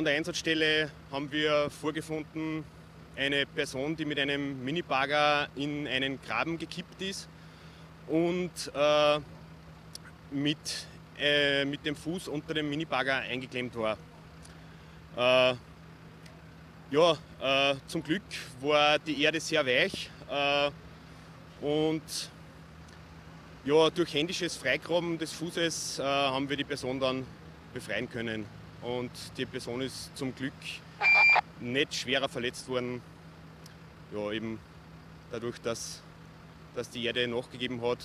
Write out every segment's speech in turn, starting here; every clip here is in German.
der Einsatzstelle haben wir vorgefunden eine Person, die mit einem Minibagger in einen Graben gekippt ist und mit dem Fuß unter dem Minibagger eingeklemmt war. Zum Glück war die Erde sehr weich und ja, durch händisches Freigraben des Fußes haben wir die Person dann befreien können. Und die Person ist zum Glück nicht schwerer verletzt worden. Ja, eben dadurch, dass die Erde nachgegeben hat,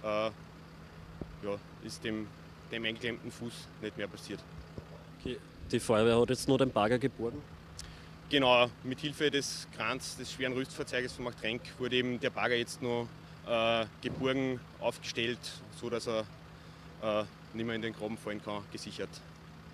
ist dem eingeklemmten Fuß nicht mehr passiert. Okay. Die Feuerwehr hat jetzt nur den Bagger geborgen? Genau, mit Hilfe des Krans, des schweren Rüstfahrzeuges von Machtrenk, wurde eben der Bagger jetzt noch geborgen, aufgestellt, sodass er nicht mehr in den Graben fallen kann, gesichert.